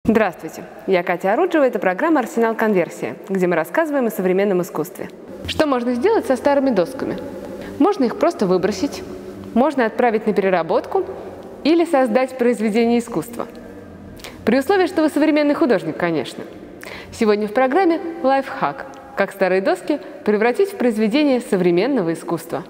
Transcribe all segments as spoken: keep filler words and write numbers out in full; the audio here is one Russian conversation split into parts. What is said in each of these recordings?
Здравствуйте, я Катя Оруджева, это программа «Арсенал Конверсия», где мы рассказываем о современном искусстве. Что можно сделать со старыми досками? Можно их просто выбросить, можно отправить на переработку или создать произведение искусства. При условии, что вы современный художник, конечно. Сегодня в программе лайфхак – как старые доски превратить в произведение современного искусства.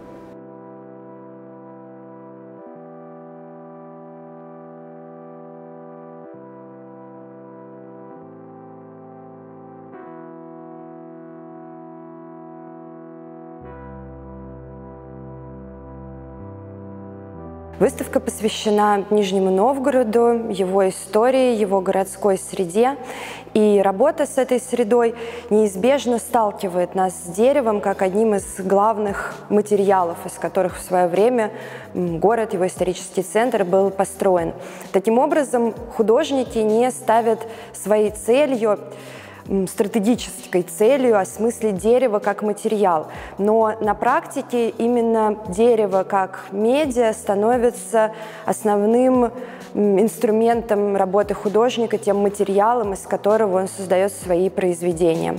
Выставка посвящена Нижнему Новгороду, его истории, его городской среде. И работа с этой средой неизбежно сталкивает нас с деревом как одним из главных материалов, из которых в свое время город, его исторический центр был построен. Таким образом, художники не ставят своей целью, стратегической целью осмыслить дерево как материал. Но на практике именно дерево как медиа становится основным инструментом работы художника, тем материалом, из которого он создает свои произведения.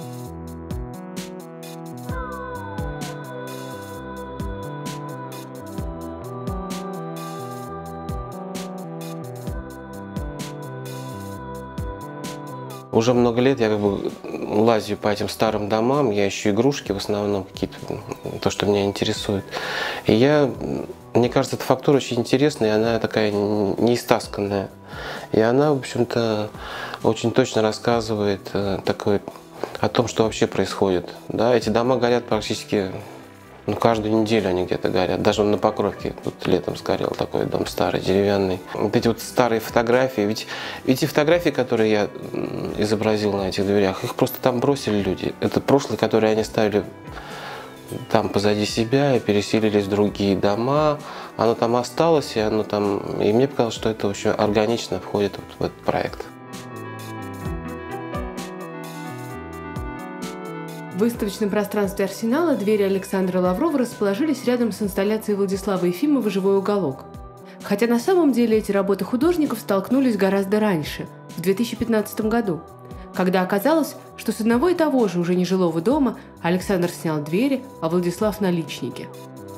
Уже много лет я как бы лазю по этим старым домам, я ищу игрушки, в основном какие-то, то, что меня интересует. И я, мне кажется, эта фактура очень интересная, и она такая неистасканная. И она, в общем-то, очень точно рассказывает такой, о том, что вообще происходит. Да, эти дома горят практически, ну, каждую неделю они где-то горят. Даже на Покровке тут летом сгорел такой дом старый, деревянный. Вот эти вот старые фотографии, ведь эти фотографии, которые я изобразил на этих дверях, их просто там бросили люди. Это прошлое, которое они ставили там позади себя и переселились в другие дома. Оно там осталось, и оно там. И мне показалось, что это очень органично входит вот в этот проект. В выставочном пространстве «Арсенала» двери Александра Лаврова расположились рядом с инсталляцией Владислава Ефимова «Живой уголок». Хотя на самом деле эти работы художников столкнулись гораздо раньше, в две тысячи пятнадцатом году, когда оказалось, что с одного и того же уже нежилого дома Александр снял двери, а Владислав – наличники.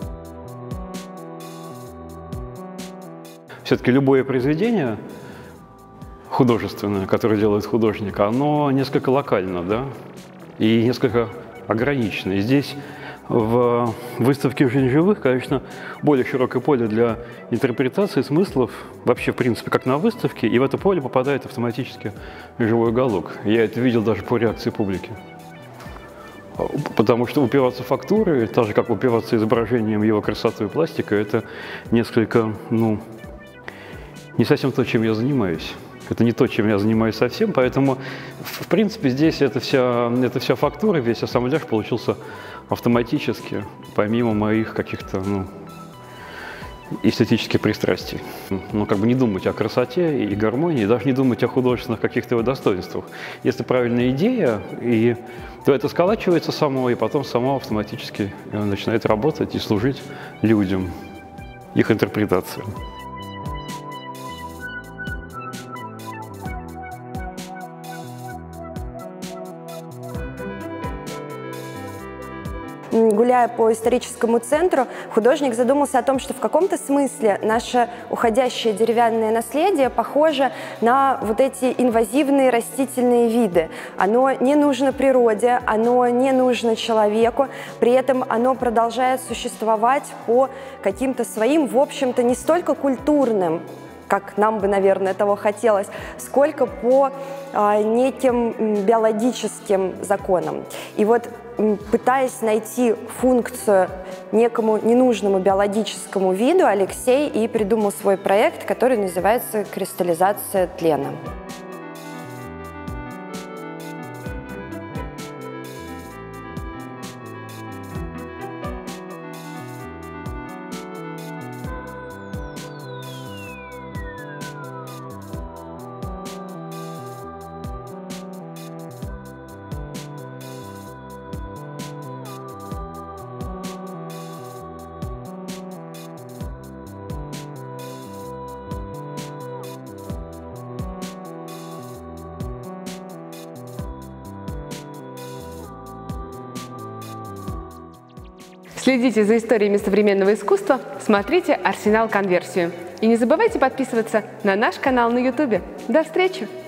Все-таки любое произведение художественное, которое делает художник, оно несколько локально, да? И несколько ограничено. И здесь в выставке «Жизнь живых», конечно, более широкое поле для интерпретации смыслов, вообще, в принципе, как на выставке, и в это поле попадает автоматически живой уголок. Я это видел даже по реакции публики. Потому что упиваться фактурой, так же, как упиваться изображением его красоты и пластика, это несколько, ну, не совсем то, чем я занимаюсь. Это не то, чем я занимаюсь совсем, поэтому, в принципе, здесь эта вся, эта вся фактура, весь ассамбляж получился автоматически, помимо моих каких-то, ну, эстетических пристрастий. Ну, как бы не думать о красоте и гармонии, даже не думать о художественных каких-то его достоинствах. Если правильная идея, и, то это сколачивается само, и потом само автоматически начинает работать и служить людям, их интерпретациям. Гуляя по историческому центру, художник задумался о том, что в каком-то смысле наше уходящее деревянное наследие похоже на вот эти инвазивные растительные виды. Оно не нужно природе, оно не нужно человеку, при этом оно продолжает существовать по каким-то своим, в общем-то, не столько культурным, как нам бы, наверное, того хотелось, сколько по а, неким биологическим законам. И вот, пытаясь найти функцию некому ненужному биологическому виду, Алексей и придумал свой проект, который называется «Кристаллизация тлена». Следите за историями современного искусства, смотрите «Арсенал Конверсию». И не забывайте подписываться на наш канал на ютубе. До встречи!